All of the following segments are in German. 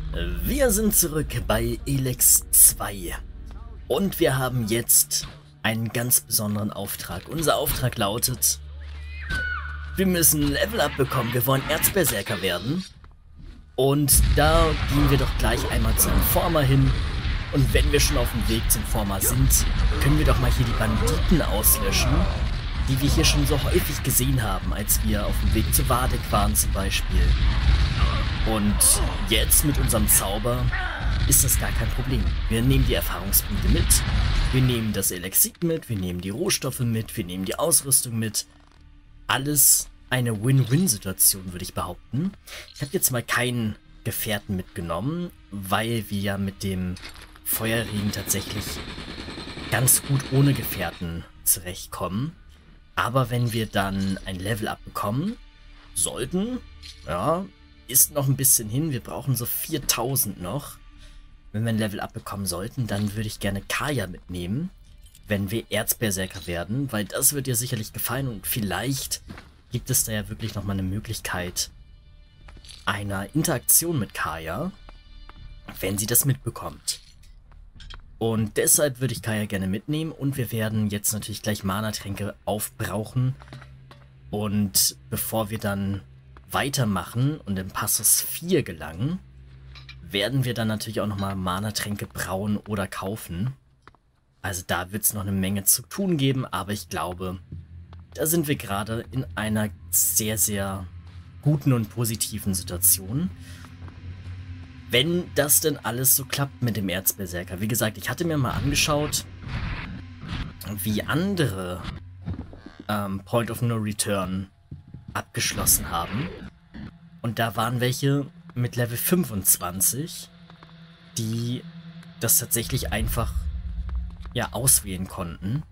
Wir sind zurück bei Elex 2 und wir haben jetzt einen ganz besonderen Auftrag. Unser Auftrag lautet, wir müssen Level Up bekommen, wir wollen Erzberserker werden und da gehen wir doch gleich einmal zum Informer hin und wenn wir schon auf dem Weg zum Informer sind, können wir doch mal hier die Banditen auslöschen, die wir hier schon so häufig gesehen haben, als wir auf dem Weg zu Vardek waren zum Beispiel. Und jetzt mit unserem Zauber ist das gar kein Problem. Wir nehmen die Erfahrungspunkte mit, wir nehmen das Elixier mit, wir nehmen die Rohstoffe mit, wir nehmen die Ausrüstung mit. Alles eine Win-Win-Situation, würde ich behaupten. Ich habe jetzt mal keinen Gefährten mitgenommen, weil wir ja mit dem Feuerregen tatsächlich ganz gut ohne Gefährten zurechtkommen. Aber wenn wir dann ein Level-Up bekommen sollten, ja, ist noch ein bisschen hin, wir brauchen so 4000 noch. Wenn wir ein Level-Up bekommen sollten, dann würde ich gerne Kaya mitnehmen, wenn wir Erzberserker werden, weil das wird dir sicherlich gefallen und vielleicht gibt es da ja wirklich nochmal eine Möglichkeit einer Interaktion mit Kaya, wenn sie das mitbekommt. Und deshalb würde ich Kaya gerne mitnehmen und wir werden jetzt natürlich gleich Mana-Tränke aufbrauchen und bevor wir dann weitermachen und in Passus 4 gelangen, werden wir dann natürlich auch nochmal Mana-Tränke brauen oder kaufen. Also da wird es noch eine Menge zu tun geben, aber ich glaube, da sind wir gerade in einer sehr, sehr guten und positiven Situation. Wenn das denn alles so klappt mit dem Erzberserker. Wie gesagt, ich hatte mir mal angeschaut, wie andere Point of No Return abgeschlossen haben. Und da waren welche mit Level 25, die das tatsächlich einfach ja auswählen konnten.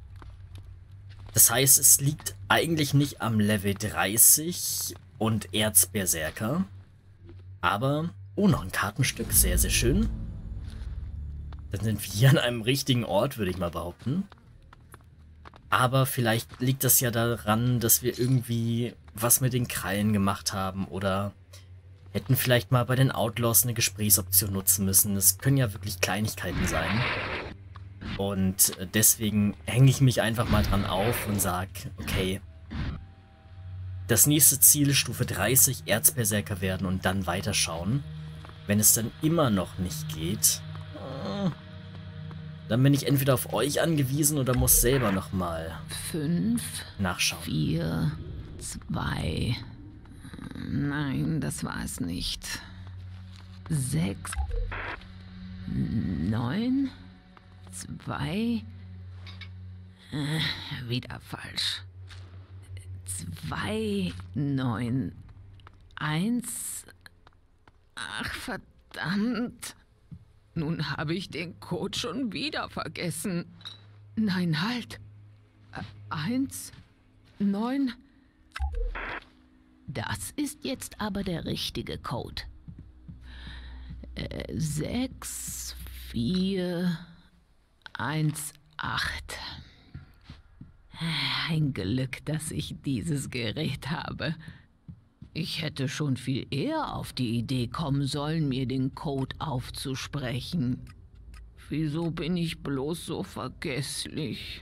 Das heißt, es liegt eigentlich nicht am Level 30 und Erzberserker. Aber, oh, noch ein Kartenstück, sehr, sehr schön. Dann sind wir hier an einem richtigen Ort, würde ich mal behaupten. Aber vielleicht liegt das ja daran, dass wir irgendwie was mit den Krallen gemacht haben oder hätten vielleicht mal bei den Outlaws eine Gesprächsoption nutzen müssen. Das können ja wirklich Kleinigkeiten sein. Und deswegen hänge ich mich einfach mal dran auf und sage, okay, das nächste Ziel, Stufe 30, Erzberserker werden und dann weiterschauen. Wenn es dann immer noch nicht geht, dann bin ich entweder auf euch angewiesen oder muss selber nochmal 5, nachschauen. 4, 2. Nein, das war es nicht. 6, 9, 2. Wieder falsch. 2, 9, 1. Ach, verdammt. Nun habe ich den Code schon wieder vergessen. Nein, halt. 1, 9. Das ist jetzt aber der richtige Code. 6, 4, 1, 8. Ein Glück, dass ich dieses Gerät habe. Ich hätte schon viel eher auf die Idee kommen sollen, mir den Code aufzusprechen. Wieso bin ich bloß so vergesslich?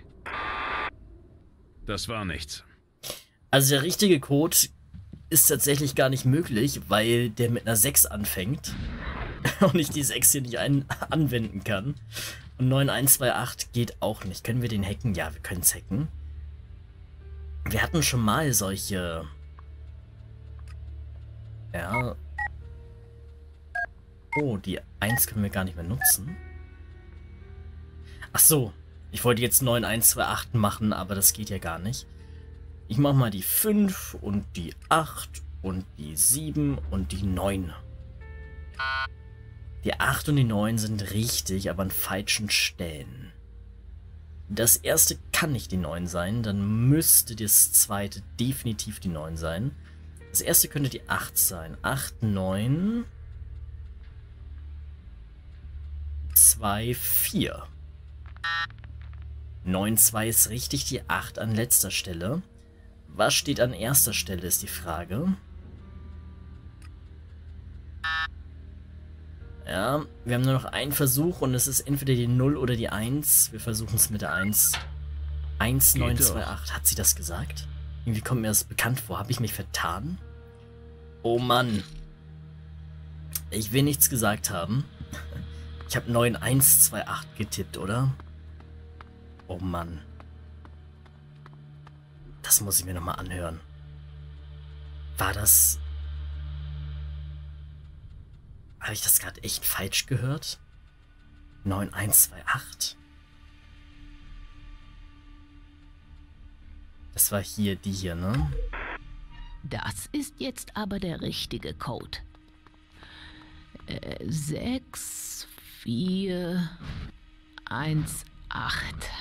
Das war nichts. Also der richtige Code ist tatsächlich gar nicht möglich, weil der mit einer 6 anfängt und ich die 6 hier nicht anwenden kann. Und 9128 geht auch nicht. Können wir den hacken? Ja, wir können es hacken. Wir hatten schon mal solche... Ja. Oh, die 1 können wir gar nicht mehr nutzen. Ach so, ich wollte jetzt 9128 machen, aber das geht ja gar nicht. Ich mache mal die 5 und die 8 und die 7 und die 9. Die 8 und die 9 sind richtig, aber an falschen Stellen. Das erste kann nicht die 9 sein, dann müsste das zweite definitiv die 9 sein. Das erste könnte die 8 sein. 8, 9, 2, 4. 9, 2 ist richtig, die 8 an letzter Stelle. Was steht an erster Stelle, ist die Frage. Ja, wir haben nur noch einen Versuch und es ist entweder die 0 oder die 1. Wir versuchen es mit der 1. 1928. Hat sie das gesagt? Irgendwie kommt mir das bekannt vor. Habe ich mich vertan? Oh Mann. Ich will nichts gesagt haben. Ich habe 9128 getippt, oder? Oh Mann. Das muss ich mir nochmal anhören. War das... Habe ich das gerade echt falsch gehört? 9128? Das war hier, die hier, ne? Das ist jetzt aber der richtige Code. 6, 4, 1, 8.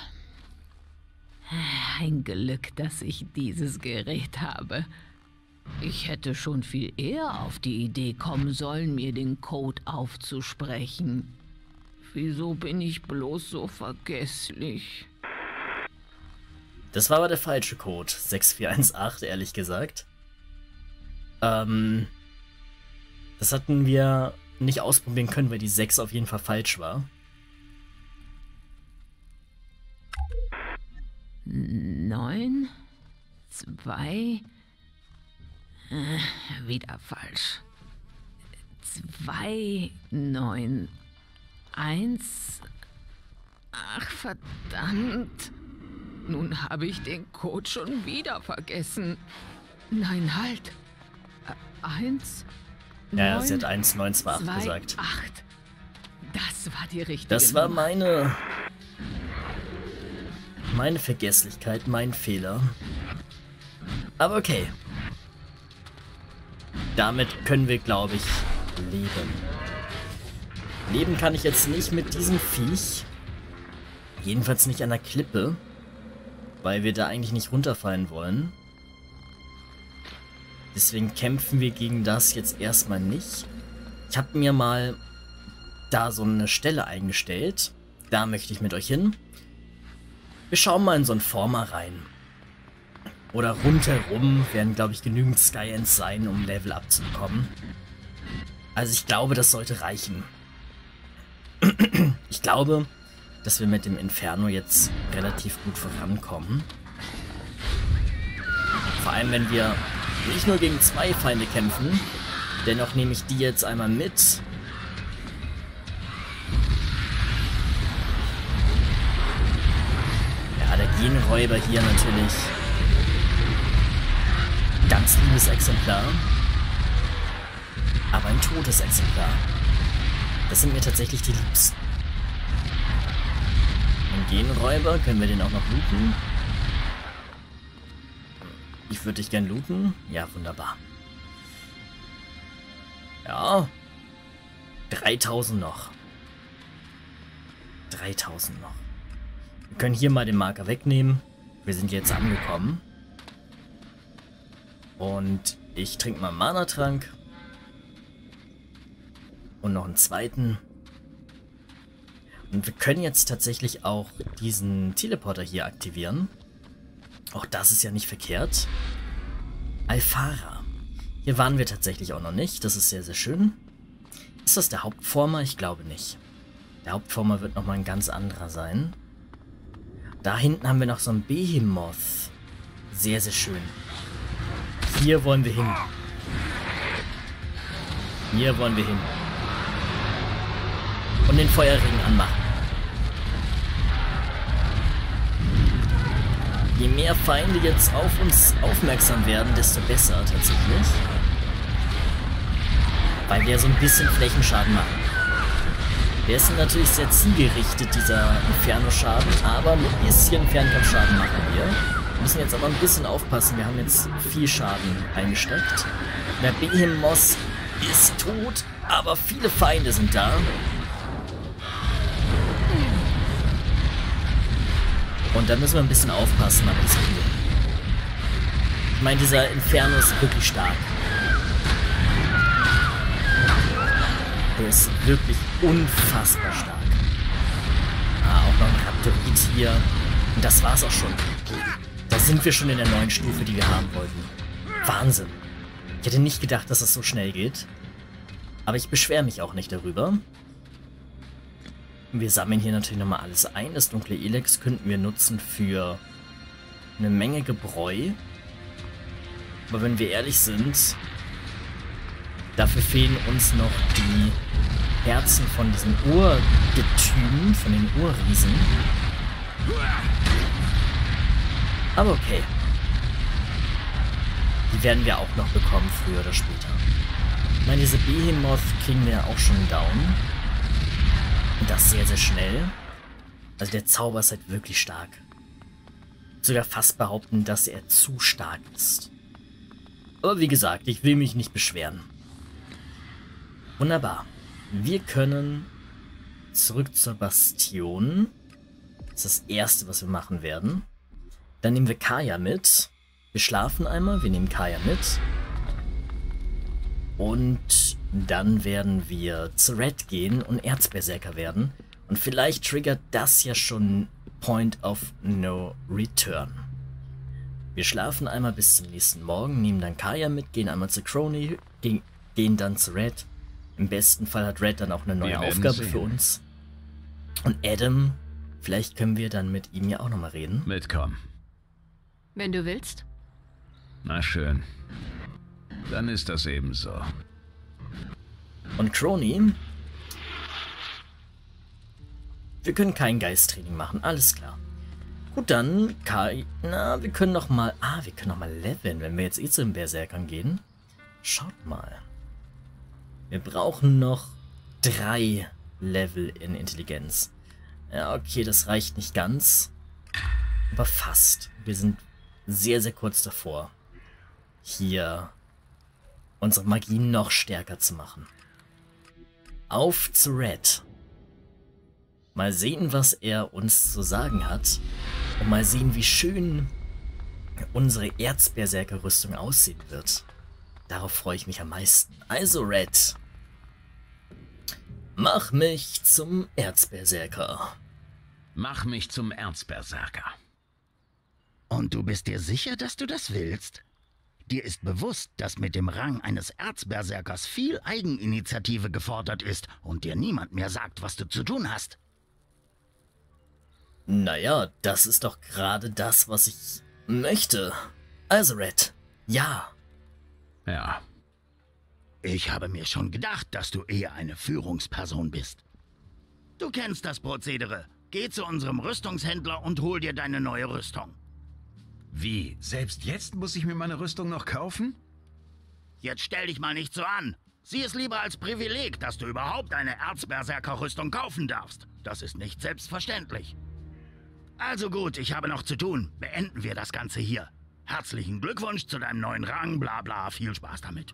Ein Glück, dass ich dieses Gerät habe. Ich hätte schon viel eher auf die Idee kommen sollen, mir den Code aufzusprechen. Wieso bin ich bloß so vergesslich? Das war aber der falsche Code. 6418, ehrlich gesagt. Das hatten wir nicht ausprobieren können, weil die 6 auf jeden Fall falsch war. 9, 2, wieder falsch. 2, 9, 1. Ach, verdammt. Nun habe ich den Code schon wieder vergessen. Nein, halt. 1, Ja, 9, sie hat 1928 2, gesagt. 8. Das war die richtige Das war Nummer. meine Vergesslichkeit, mein Fehler. Aber okay. Damit können wir, glaube ich, leben. Leben kann ich jetzt nicht mit diesem Viech. Jedenfalls nicht an der Klippe. Weil wir da eigentlich nicht runterfallen wollen. Deswegen kämpfen wir gegen das jetzt erstmal nicht. Ich habe mir mal da so eine Stelle eingestellt. Da möchte ich mit euch hin. Wir schauen mal in so ein Former rein. Oder rundherum werden, glaube ich, genügend Skyends sein, um Level up zu bekommen. Also ich glaube, das sollte reichen. Ich glaube, dass wir mit dem Inferno jetzt relativ gut vorankommen. Vor allem, wenn wir nicht nur gegen 2 Feinde kämpfen. Dennoch nehme ich die jetzt einmal mit. Ja, der Genräuber hier natürlich. Ganz liebes Exemplar. Aber ein totes Exemplar. Das sind mir tatsächlich die liebsten. Ein Genräuber, können wir den auch noch looten? Ich würde dich gern looten. Ja, wunderbar. Ja. 3000 noch. 3000 noch. Wir können hier mal den Marker wegnehmen. Wir sind jetzt angekommen. Und ich trinke mal einen Mana-Trank. Und noch einen zweiten. Und wir können jetzt tatsächlich auch diesen Teleporter hier aktivieren. Auch das ist ja nicht verkehrt. Alfara. Hier waren wir tatsächlich auch noch nicht. Das ist sehr, sehr schön. Ist das der Hauptformer? Ich glaube nicht. Der Hauptformer wird nochmal ein ganz anderer sein. Da hinten haben wir noch so einen Behemoth. Sehr, sehr schön. Hier wollen wir hin. Hier wollen wir hin. Und den Feuerring anmachen. Je mehr Feinde jetzt auf uns aufmerksam werden, desto besser tatsächlich. Weil wir so ein bisschen Flächenschaden machen. Der ist natürlich sehr zielgerichtet, dieser Inferno-Schaden, aber ein bisschen Fernkampfschaden machen wir. Wir müssen jetzt aber ein bisschen aufpassen, wir haben jetzt viel Schaden eingesteckt. Der Behemoth ist tot, aber viele Feinde sind da. Und da müssen wir ein bisschen aufpassen, habe ich das Gefühl. Ich meine, dieser Inferno ist wirklich stark. Der ist wirklich unfassbar stark. Ah, auch noch ein Raptorid hier. Und das war's auch schon. Da sind wir schon in der neuen Stufe, die wir haben wollten. Wahnsinn. Ich hätte nicht gedacht, dass das so schnell geht. Aber ich beschwere mich auch nicht darüber. Wir sammeln hier natürlich nochmal alles ein. Das dunkle Elex könnten wir nutzen für eine Menge Gebräu. Aber wenn wir ehrlich sind, dafür fehlen uns noch die Herzen von diesen Urgetümen, von den Urriesen. Aber okay. Die werden wir auch noch bekommen, früher oder später. Ich meine, diese Behemoth kriegen wir auch schon down. Und das sehr, sehr schnell. Also der Zauber ist halt wirklich stark. Sogar fast behaupten, dass er zu stark ist. Aber wie gesagt, ich will mich nicht beschweren. Wunderbar. Wir können zurück zur Bastion. Das ist das Erste, was wir machen werden. Dann nehmen wir Kaya mit. Wir schlafen einmal, wir nehmen Kaya mit. Und dann werden wir zu Red gehen und Erzberserker werden. Und vielleicht triggert das ja schon Point of No Return. Wir schlafen einmal bis zum nächsten Morgen, nehmen dann Kaya mit, gehen einmal zu Crony, gehen dann zu Red. Im besten Fall hat Red dann auch eine neue Aufgabe für uns. Und Adam, vielleicht können wir dann mit ihm ja auch nochmal reden. Mitkommen. Wenn du willst. Na schön. Dann ist das eben so. Und Crony, wir können kein Geisttraining machen, alles klar. Gut, dann, wir können noch mal, wir können noch mal leveln, wenn wir jetzt zu den Berserkern gehen. Schaut mal. Wir brauchen noch 3 Level in Intelligenz. Ja, okay, das reicht nicht ganz, aber fast. Wir sind sehr, sehr kurz davor, hier unsere Magie noch stärker zu machen. Auf zu Red. Mal sehen, was er uns zu sagen hat. Und mal sehen, wie schön unsere Erzberserker-Rüstung aussehen wird. Darauf freue ich mich am meisten. Also Red, mach mich zum Erzberserker. Mach mich zum Erzberserker. Und du bist dir sicher, dass du das willst? Dir ist bewusst, dass mit dem Rang eines Erzberserkers viel Eigeninitiative gefordert ist und dir niemand mehr sagt, was du zu tun hast. Naja, das ist doch gerade das, was ich möchte. Also Red, ja. Ja. Ich habe mir schon gedacht, dass du eher eine Führungsperson bist. Du kennst das Prozedere. Geh zu unserem Rüstungshändler und hol dir deine neue Rüstung. Wie? Selbst jetzt muss ich mir meine Rüstung noch kaufen? Jetzt stell dich mal nicht so an. Sieh es lieber als Privileg, dass du überhaupt eine Erzberserker-Rüstung kaufen darfst. Das ist nicht selbstverständlich. Also gut, ich habe noch zu tun. Beenden wir das Ganze hier. Herzlichen Glückwunsch zu deinem neuen Rang, bla bla. Viel Spaß damit.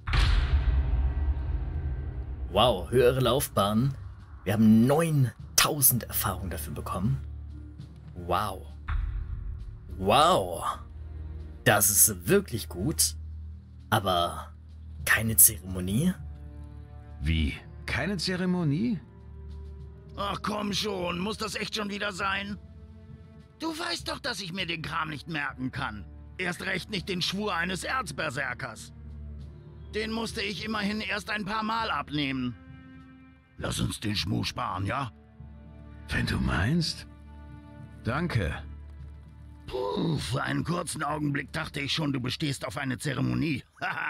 Wow, höhere Laufbahn. Wir haben 9000 Erfahrungen dafür bekommen. Wow. Wow. Das ist wirklich gut. Aber keine Zeremonie? Wie? Keine Zeremonie? Ach komm schon, muss das echt schon wieder sein? Du weißt doch, dass ich mir den Kram nicht merken kann. Erst recht nicht den Schwur eines Erzberserkers. Den musste ich immerhin erst ein paar Mal abnehmen. Lass uns den Schmuh sparen, ja? Wenn du meinst. Danke. Puh, für einen kurzen Augenblick dachte ich schon, du bestehst auf eine Zeremonie. Haha.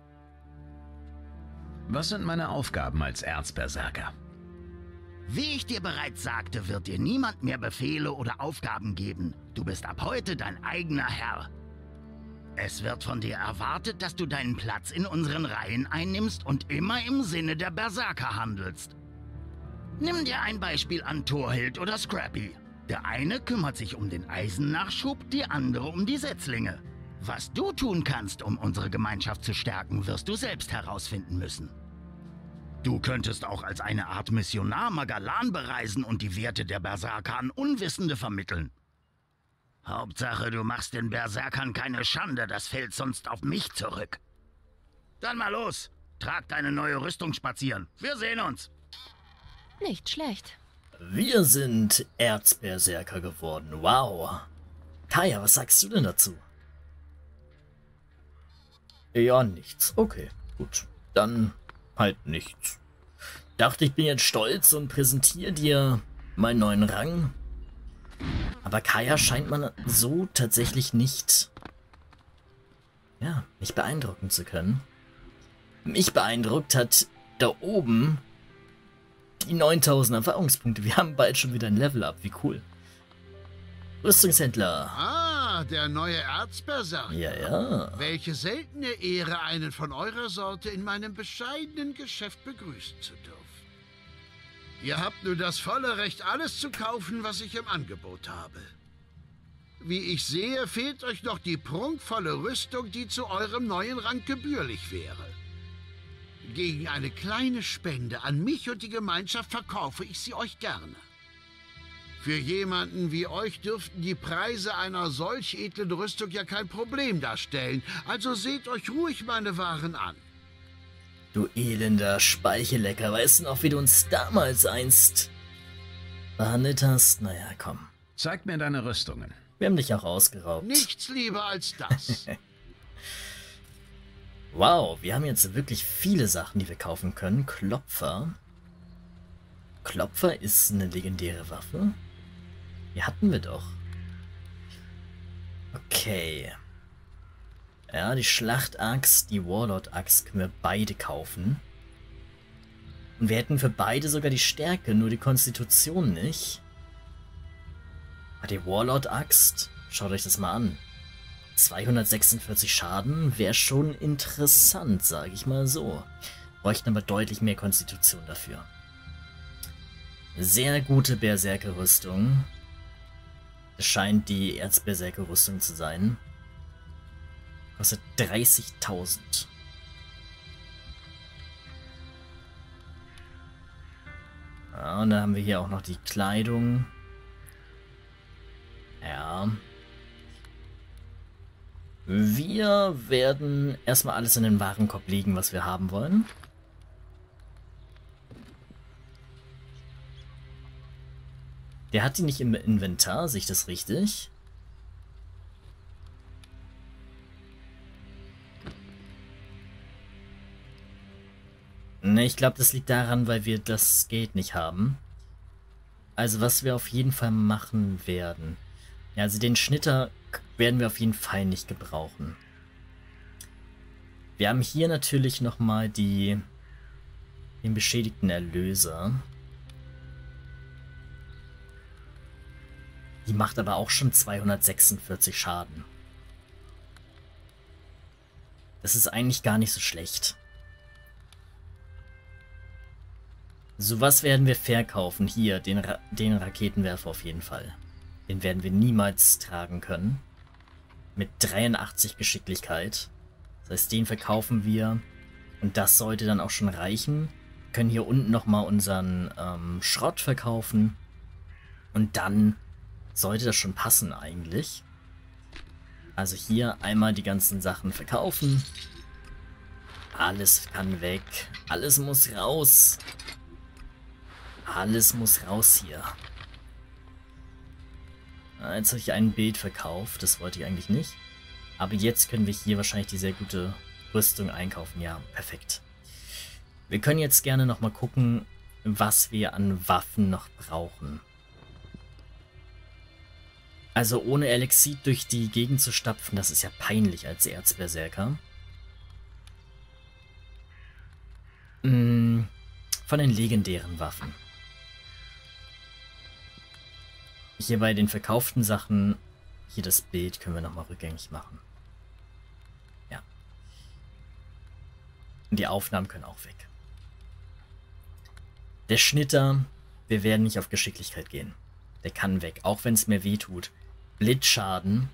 Was sind meine Aufgaben als Erzberserker? Wie ich dir bereits sagte, wird dir niemand mehr Befehle oder Aufgaben geben. Du bist ab heute dein eigener Herr. Es wird von dir erwartet, dass du deinen Platz in unseren Reihen einnimmst und immer im Sinne der Berserker handelst. Nimm dir ein Beispiel an Thorhild oder Scrappy. Der eine kümmert sich um den Eisennachschub, die andere um die Setzlinge. Was du tun kannst, um unsere Gemeinschaft zu stärken, wirst du selbst herausfinden müssen. Du könntest auch als eine Art Missionar Magalan bereisen und die Werte der Berserker an Unwissende vermitteln. Hauptsache, du machst den Berserkern keine Schande, das fällt sonst auf mich zurück. Dann mal los, trag deine neue Rüstung spazieren. Wir sehen uns. Nicht schlecht. Wir sind Erzberserker geworden. Wow. Kaya, was sagst du denn dazu? Ja, nichts. Okay, gut. Dann halt nichts. Dachte, ich bin jetzt stolz und präsentiere dir meinen neuen Rang. Aber Kaya scheint man so tatsächlich nicht, ja, nicht beeindrucken zu können. Mich beeindruckt hat da oben die 9000 Erfahrungspunkte. Wir haben bald schon wieder ein Level-Up. Wie cool. Rüstungshändler. Ah, der neue Erzberserker. Ja, ja. Welche seltene Ehre, einen von eurer Sorte in meinem bescheidenen Geschäft begrüßen zu dürfen. Ihr habt nur das volle Recht, alles zu kaufen, was ich im Angebot habe. Wie ich sehe, fehlt euch noch die prunkvolle Rüstung, die zu eurem neuen Rang gebührlich wäre. Gegen eine kleine Spende an mich und die Gemeinschaft verkaufe ich sie euch gerne. Für jemanden wie euch dürften die Preise einer solch edlen Rüstung ja kein Problem darstellen. Also seht euch ruhig meine Waren an. Du elender Speichellecker, weißt du noch, wie du uns damals einst behandelt hast? Naja, komm. Zeig mir deine Rüstungen. Wir haben dich auch ausgeraubt. Nichts lieber als das. Wow, wir haben jetzt wirklich viele Sachen, die wir kaufen können. Klopfer. Klopfer ist eine legendäre Waffe. Die hatten wir doch. Okay. Ja, die Schlachtaxt, die Warlord-Axt können wir beide kaufen. Und wir hätten für beide sogar die Stärke, nur die Konstitution nicht. Aber die Warlord-Axt, schaut euch das mal an. 246 Schaden wäre schon interessant, sage ich mal so. Bräuchten aber deutlich mehr Konstitution dafür. Sehr gute Berserker-Rüstung. Das scheint die Erzberserker-Rüstung zu sein. Kostet 30.000. Ja, und dann haben wir hier auch noch die Kleidung. Ja. Wir werden erstmal alles in den Warenkorb legen, was wir haben wollen. Der hat die nicht im Inventar, sehe ich das richtig? Ne, ich glaube, das liegt daran, weil wir das Geld nicht haben. Also was wir auf jeden Fall machen werden. Ja, also den Schnitter werden wir auf jeden Fall nicht gebrauchen. Wir haben hier natürlich nochmal den beschädigten Erlöser. Die macht aber auch schon 246 Schaden. Das ist eigentlich gar nicht so schlecht. So, was werden wir verkaufen? Hier, den Raketenwerfer auf jeden Fall. Den werden wir niemals tragen können. Mit 83 Geschicklichkeit. Das heißt, den verkaufen wir. Und das sollte dann auch schon reichen. Wir können hier unten nochmal unseren Schrott verkaufen. Und dann sollte das schon passen eigentlich. Also hier einmal die ganzen Sachen verkaufen. Alles kann weg. Alles muss raus. Alles muss raus hier. Jetzt habe ich ein Bild verkauft. Das wollte ich eigentlich nicht. Aber jetzt können wir hier wahrscheinlich die sehr gute Rüstung einkaufen. Ja, perfekt. Wir können jetzt gerne nochmal gucken, was wir an Waffen noch brauchen. Also ohne Elixir durch die Gegend zu stapfen, das ist ja peinlich als Erzberserker. Von den legendären Waffen. Hier bei den verkauften Sachen, hier das Bild können wir nochmal rückgängig machen. Ja. Und die Aufnahmen können auch weg. Der Schnitter, wir werden nicht auf Geschicklichkeit gehen. Der kann weg, auch wenn es mir weh tut. Blitzschaden.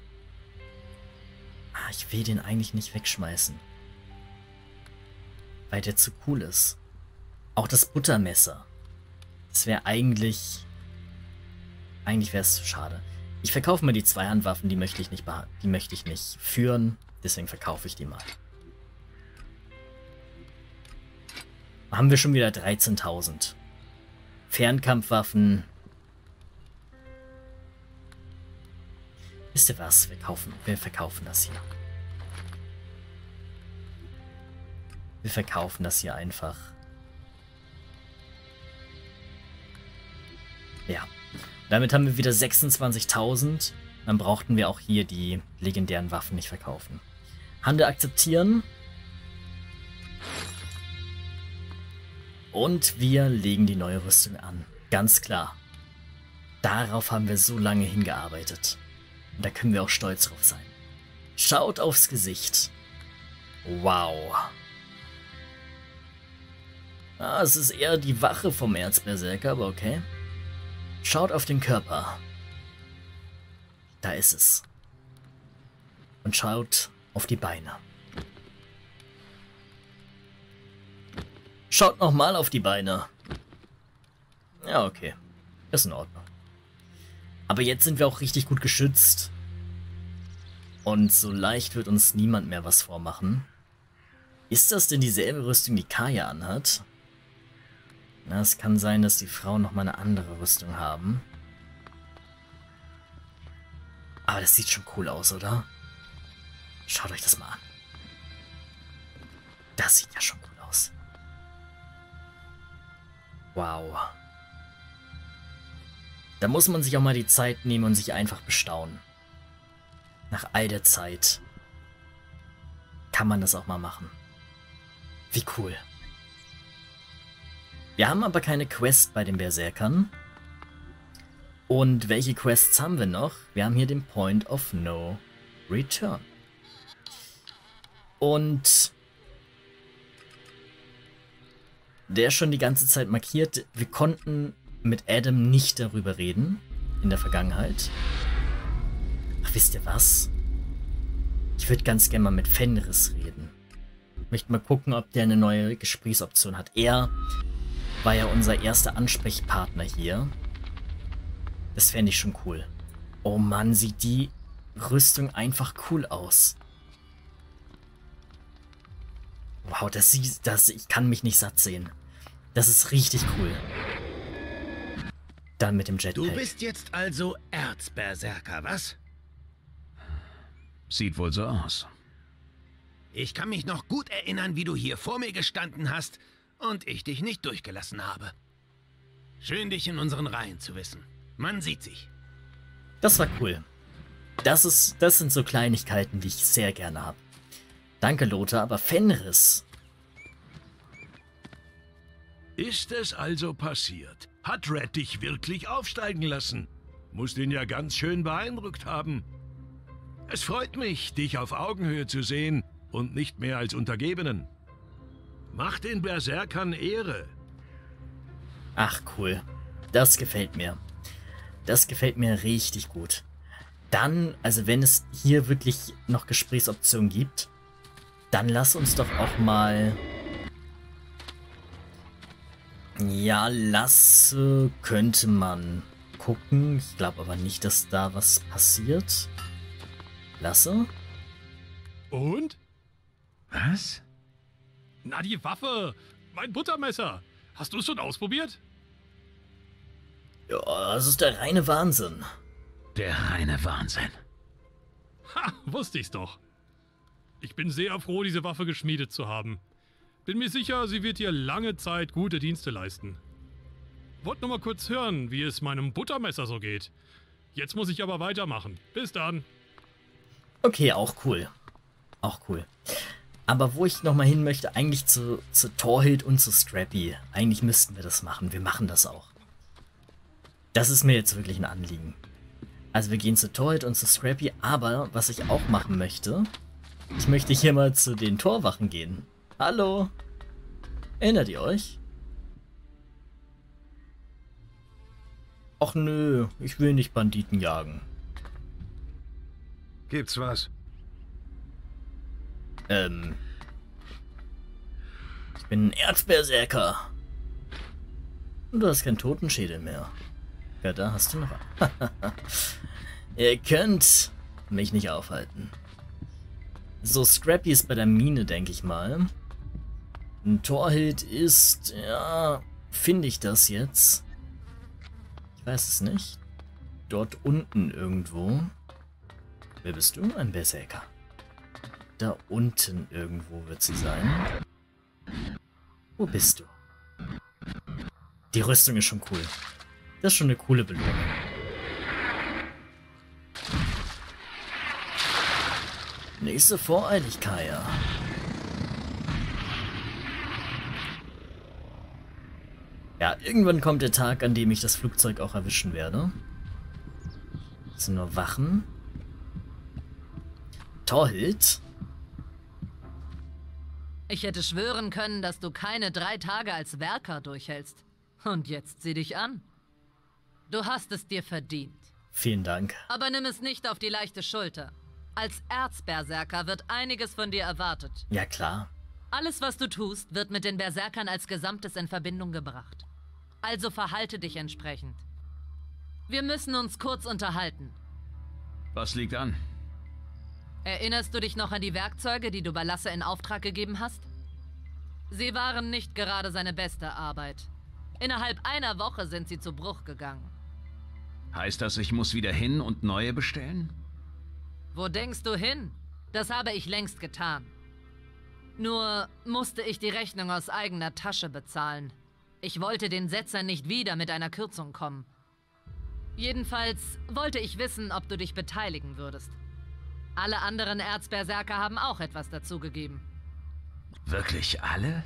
Ich will den eigentlich nicht wegschmeißen. Weil der zu cool ist. Auch das Buttermesser. Das wäre eigentlich... Eigentlich wäre es zu schade. Ich verkaufe mal die Zweihandwaffen, die möchte ich nicht führen. Deswegen verkaufe ich die mal. Haben wir schon wieder 13.000. Fernkampfwaffen. Wisst ihr was? Wir verkaufen das hier. Wir verkaufen das hier einfach. Ja. Damit haben wir wieder 26.000. Dann brauchten wir auch hier die legendären Waffen nicht verkaufen. Handel akzeptieren. Und wir legen die neue Rüstung an. Ganz klar. Darauf haben wir so lange hingearbeitet. Und da können wir auch stolz drauf sein. Schaut aufs Gesicht. Wow. Ah, es ist eher die Wache vom Erzberserker, aber okay. Schaut auf den Körper. Da ist es. Und schaut auf die Beine. Schaut nochmal auf die Beine. Ja, okay. Ist in Ordnung. Aber jetzt sind wir auch richtig gut geschützt. Und so leicht wird uns niemand mehr was vormachen. Ist das denn dieselbe Rüstung, die Kaya anhat? Na, es kann sein, dass die Frauen nochmal eine andere Rüstung haben. Aber das sieht schon cool aus, oder? Schaut euch das mal an. Das sieht ja schon cool aus. Wow. Da muss man sich auch mal die Zeit nehmen und sich einfach bestaunen. Nach all der Zeit kann man das auch mal machen. Wie cool. Wir haben aber keine Quest bei den Berserkern. Und welche Quests haben wir noch? Wir haben hier den Point of No Return. Und der ist schon die ganze Zeit markiert. Wir konnten mit Adam nicht darüber reden in der Vergangenheit. Ach, wisst ihr was? Ich würde ganz gerne mal mit Fenris reden. Ich möchte mal gucken, ob der eine neue Gesprächsoption hat. Er war ja unser erster Ansprechpartner hier. Das fände ich schon cool. Oh Mann, sieht die Rüstung einfach cool aus. Wow, ich kann mich nicht satt sehen. Das ist richtig cool. Dann mit dem Jetpack. Du bist jetzt also Erzberserker, was? Sieht wohl so aus. Ich kann mich noch gut erinnern, wie du hier vor mir gestanden hast und ich dich nicht durchgelassen habe. Schön, dich in unseren Reihen zu wissen. Man sieht sich. Das war cool. Das sind so Kleinigkeiten, die ich sehr gerne habe. Danke, Lothar, aber Fenris. Ist es also passiert? Hat Red dich wirklich aufsteigen lassen? Muss den ja ganz schön beeindruckt haben. Es freut mich, dich auf Augenhöhe zu sehen und nicht mehr als Untergebenen. Mach den Berserkern Ehre. Ach, cool. Das gefällt mir. Das gefällt mir richtig gut. Dann, also wenn es hier wirklich noch Gesprächsoptionen gibt, dann lass uns doch auch mal... Ja, Lasse könnte man gucken. Ich glaube aber nicht, dass da was passiert. Lasse? Und? Was? Na, die Waffe! Mein Buttermesser! Hast du es schon ausprobiert? Ja, das ist der reine Wahnsinn. Der reine Wahnsinn. Ha, wusste ich's doch. Ich bin sehr froh, diese Waffe geschmiedet zu haben. Bin mir sicher, sie wird dir lange Zeit gute Dienste leisten. Wollte nur mal kurz hören, wie es meinem Buttermesser so geht. Jetzt muss ich aber weitermachen. Bis dann. Okay, auch cool. Auch cool. Aber wo ich nochmal hin möchte, eigentlich zu Torhild und zu Scrappy. Eigentlich müssten wir das machen. Wir machen das auch. Das ist mir jetzt wirklich ein Anliegen. Also wir gehen zu Torhild und zu Scrappy, aber was ich auch machen möchte, ich möchte hier mal zu den Torwachen gehen. Hallo? Erinnert ihr euch? Ach nö, ich will nicht Banditen jagen. Gibt's was? Ich bin ein Erzberserker. Und du hast keinen Totenschädel mehr. Ja, da hast du noch einen. Ihr könnt mich nicht aufhalten. So, Scrappy ist bei der Mine, denke ich mal. Ein Torhild ist... Ja, finde ich das jetzt? Ich weiß es nicht. Dort unten irgendwo. Wer bist du? Ein Berserker. Da unten irgendwo wird sie sein. Wo bist du? Die Rüstung ist schon cool. Das ist schon eine coole Belohnung. Nächste voreilig, Kaya. Ja, irgendwann kommt der Tag, an dem ich das Flugzeug auch erwischen werde. Das sind nur Wachen. Torhild. Ich hätte schwören können, dass du keine 3 Tage als Werker durchhältst. Und jetzt sieh dich an. Du hast es dir verdient. Vielen Dank. Aber nimm es nicht auf die leichte Schulter. Als Erzberserker wird einiges von dir erwartet. Ja, klar. Alles, was du tust, wird mit den Berserkern als Gesamtes in Verbindung gebracht. Also verhalte dich entsprechend. Wir müssen uns kurz unterhalten. Was liegt an? Erinnerst du dich noch an die Werkzeuge, die du Balasse in Auftrag gegeben hast? Sie waren nicht gerade seine beste Arbeit. Innerhalb einer Woche sind sie zu Bruch gegangen. Heißt das, ich muss wieder hin und neue bestellen? Wo denkst du hin? Das habe ich längst getan. Nur musste ich die Rechnung aus eigener Tasche bezahlen. Ich wollte den Setzern nicht wieder mit einer Kürzung kommen. Jedenfalls wollte ich wissen, ob du dich beteiligen würdest. Alle anderen Erzberserker haben auch etwas dazugegeben. Wirklich alle?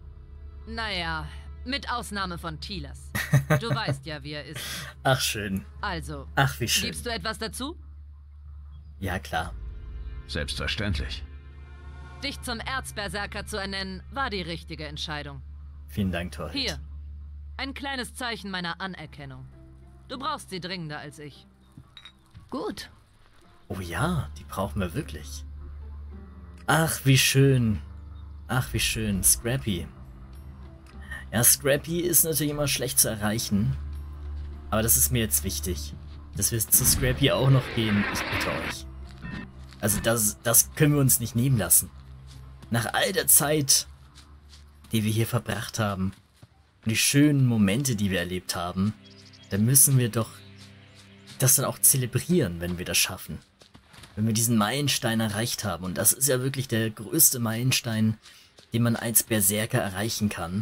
Naja, mit Ausnahme von Tilas. Du weißt ja, wie er ist. Ach, schön. Also, Ach, wie schön. gibst du etwas dazu? Ja, klar. Selbstverständlich. Dich zum Erzberserker zu ernennen, war die richtige Entscheidung. Vielen Dank, Torhild. Hier, ein kleines Zeichen meiner Anerkennung. Du brauchst sie dringender als ich. Gut. Oh ja, die brauchen wir wirklich. Ach, wie schön. Ach, wie schön. Scrappy. Ja, Scrappy ist natürlich immer schlecht zu erreichen. Aber das ist mir jetzt wichtig. Dass wir zu Scrappy auch noch gehen. Ich bitte euch. Also das können wir uns nicht nehmen lassen. Nach all der Zeit, die wir hier verbracht haben, und die schönen Momente, die wir erlebt haben, dann müssen wir doch das dann auch zelebrieren, wenn wir das schaffen. Wenn wir diesen Meilenstein erreicht haben. Und das ist ja wirklich der größte Meilenstein, den man als Berserker erreichen kann.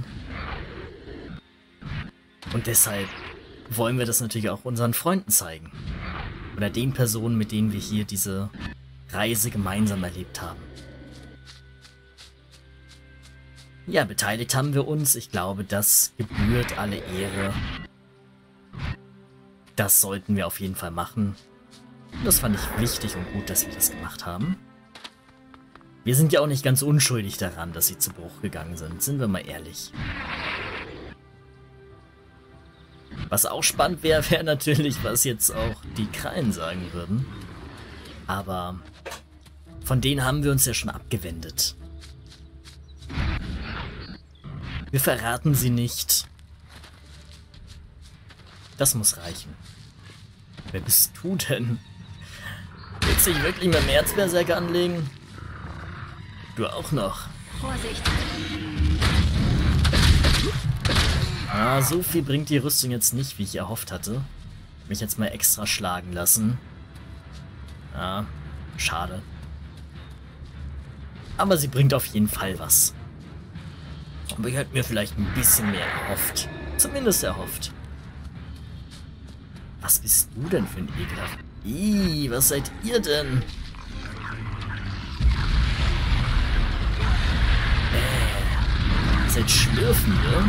Und deshalb wollen wir das natürlich auch unseren Freunden zeigen. Oder den Personen, mit denen wir hier diese Reise gemeinsam erlebt haben. Ja, beteiligt haben wir uns. Ich glaube, das gebührt alle Ehre. Das sollten wir auf jeden Fall machen. Und das fand ich wichtig und gut, dass wir das gemacht haben. Wir sind ja auch nicht ganz unschuldig daran, dass sie zu Bruch gegangen sind. Sind wir mal ehrlich. Was auch spannend wäre, wäre natürlich, was jetzt auch die Krallen sagen würden. Aber von denen haben wir uns ja schon abgewendet. Wir verraten sie nicht. Das muss reichen. Wer bist du denn? Willst du dich wirklich mit dem Erzberserker anlegen? Du auch noch. Vorsicht. Ah, so viel bringt die Rüstung jetzt nicht, wie ich erhofft hatte. Mich jetzt mal extra schlagen lassen. Ja, schade. Aber sie bringt auf jeden Fall was. Aber ich hätte mir vielleicht ein bisschen mehr erhofft. Zumindest erhofft. Was bist du denn für ein Ekelhaft? Ih, was seid ihr denn? Seid Schlürfende?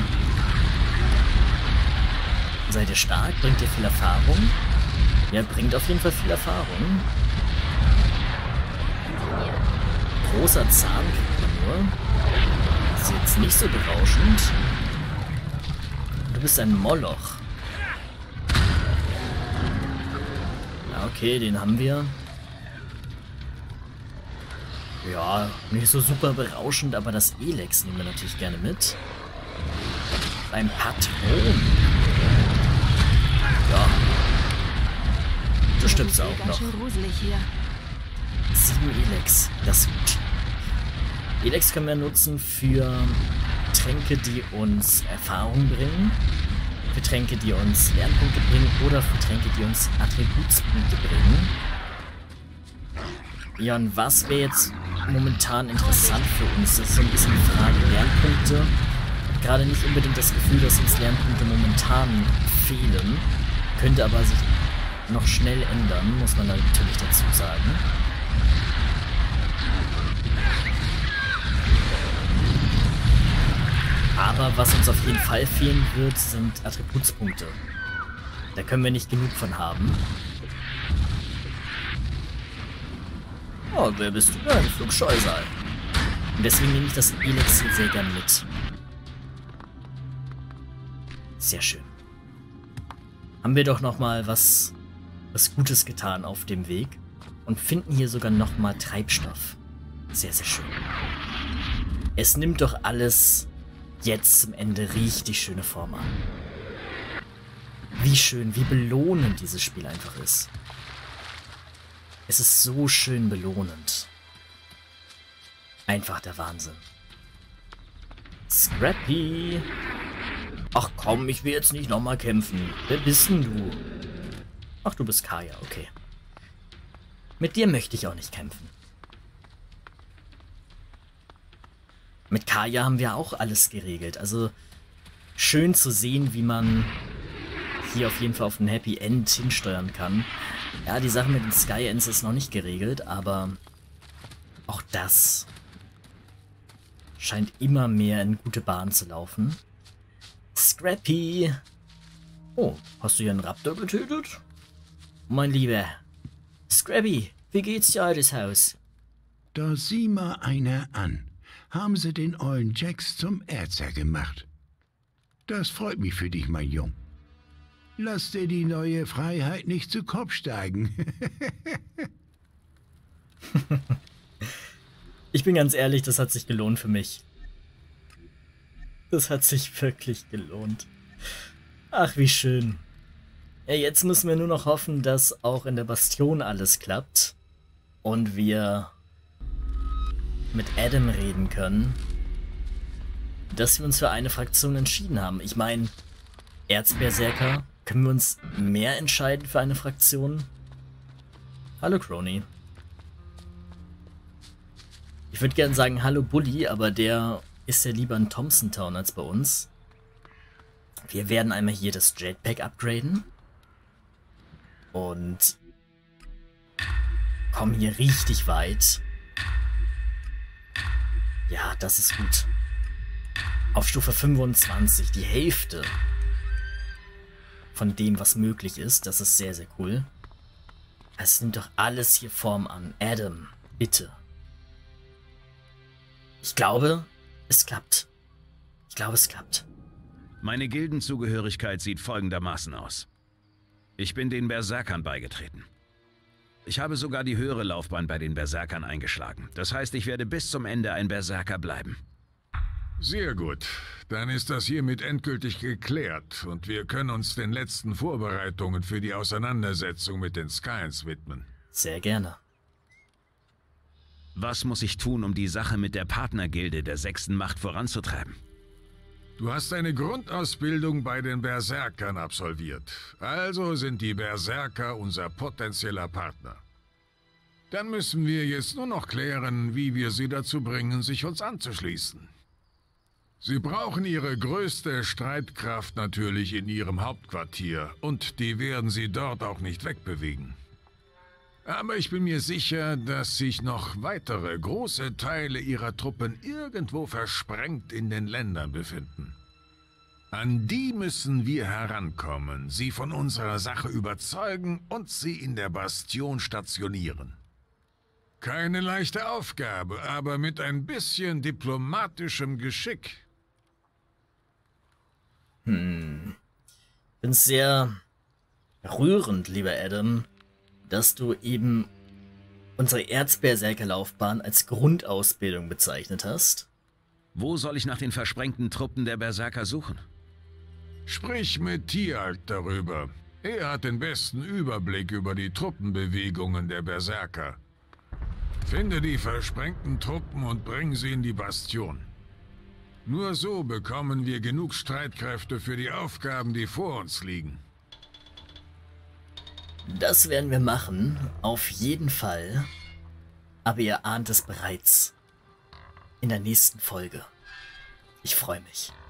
Seid ihr stark? Bringt ihr viel Erfahrung? Ja, bringt auf jeden Fall viel Erfahrung. Großer Zahn kriegt man nur. Ist jetzt nicht so berauschend. Du bist ein Moloch. Ja, okay, den haben wir. Ja, nicht so super berauschend, aber das Elex nehmen wir natürlich gerne mit. Ein Patron. Ja. Du stirbst auch noch. 7 Elex. Das ist gut. Elex können wir nutzen für Tränke, die uns Erfahrung bringen. Für Tränke, die uns Lernpunkte bringen. Oder für Tränke, die uns Attributspunkte bringen. Ja, und was wäre jetzt momentan interessant für uns? Das ist so ein bisschen die Frage. Lernpunkte gerade nicht unbedingt das Gefühl, dass uns Lernpunkte momentan fehlen. Könnte aber sich noch schnell ändern, muss man natürlich dazu sagen. Aber was uns auf jeden Fall fehlen wird, sind Attributspunkte. Da können wir nicht genug von haben. Oh, wer bist du? Ja, ein Flugscheusal. Und deswegen nehme ich das Elixier sehr gern mit. Sehr schön. Haben wir doch nochmal was Gutes getan auf dem Weg. Und finden hier sogar nochmal Treibstoff. Sehr, sehr schön. Es nimmt doch alles jetzt zum Ende richtig schöne Form an. Wie schön, wie belohnend dieses Spiel einfach ist. Es ist so schön belohnend. Einfach der Wahnsinn. Scrappy! Ach komm, ich will jetzt nicht nochmal kämpfen. Wer bist denn du? Ach, du bist Kaja, okay. Mit dir möchte ich auch nicht kämpfen. Mit Kaja haben wir auch alles geregelt. Also schön zu sehen, wie man hier auf jeden Fall auf ein Happy End hinsteuern kann. Ja, die Sache mit den Sky Ends ist noch nicht geregelt, aber auch das scheint immer mehr in gute Bahn zu laufen. Scrappy! Oh, hast du hier einen Raptor getötet? Mein Lieber. Scrappy, wie geht's dir, altes Haus? Da sieh mal einer an. Haben sie den ollen Jax zum Erzer gemacht. Das freut mich für dich, mein Jung. Lass dir die neue Freiheit nicht zu Kopf steigen. Ich bin ganz ehrlich, das hat sich gelohnt für mich. Das hat sich wirklich gelohnt. Ach, wie schön. Ja, jetzt müssen wir nur noch hoffen, dass auch in der Bastion alles klappt. Und wir mit Adam reden können. Dass wir uns für eine Fraktion entschieden haben. Ich meine, Erzberserker, können wir uns mehr entscheiden für eine Fraktion? Hallo Crony. Ich würde gerne sagen Hallo Bully, aber der ist ja lieber in Thompson Town als bei uns. Wir werden einmal hier das Jetpack upgraden. Und kommen hier richtig weit. Ja, das ist gut. Auf Stufe 25, die Hälfte von dem, was möglich ist. Das ist sehr, sehr cool. Es nimmt doch alles hier Form an. Adam, bitte. Ich glaube, es klappt. Ich glaube, es klappt. Meine Gildenzugehörigkeit sieht folgendermaßen aus. Ich bin den Berserkern beigetreten. Ich habe sogar die höhere Laufbahn bei den Berserkern eingeschlagen. Das heißt, ich werde bis zum Ende ein Berserker bleiben. Sehr gut. Dann ist das hiermit endgültig geklärt und wir können uns den letzten Vorbereitungen für die Auseinandersetzung mit den Skyens widmen. Sehr gerne. Was muss ich tun, um die Sache mit der Partnergilde der 6. Macht voranzutreiben? Du hast eine Grundausbildung bei den Berserkern absolviert. Also sind die Berserker unser potenzieller Partner. Dann müssen wir jetzt nur noch klären, wie wir sie dazu bringen, sich uns anzuschließen. Sie brauchen ihre größte Streitkraft natürlich in ihrem Hauptquartier und die werden sie dort auch nicht wegbewegen. Aber ich bin mir sicher, dass sich noch weitere große Teile ihrer Truppen irgendwo versprengt in den Ländern befinden. An die müssen wir herankommen, sie von unserer Sache überzeugen und sie in der Bastion stationieren. Keine leichte Aufgabe, aber mit ein bisschen diplomatischem Geschick. Bin sehr rührend, lieber Adam, dass du eben unsere Erzberserker-Laufbahn als Grundausbildung bezeichnet hast. Wo soll ich nach den versprengten Truppen der Berserker suchen? Sprich mit Tialk darüber. Er hat den besten Überblick über die Truppenbewegungen der Berserker. Finde die versprengten Truppen und bring sie in die Bastion. Nur so bekommen wir genug Streitkräfte für die Aufgaben, die vor uns liegen. Das werden wir machen, auf jeden Fall. Aber ihr ahnt es bereits. In der nächsten Folge. Ich freue mich.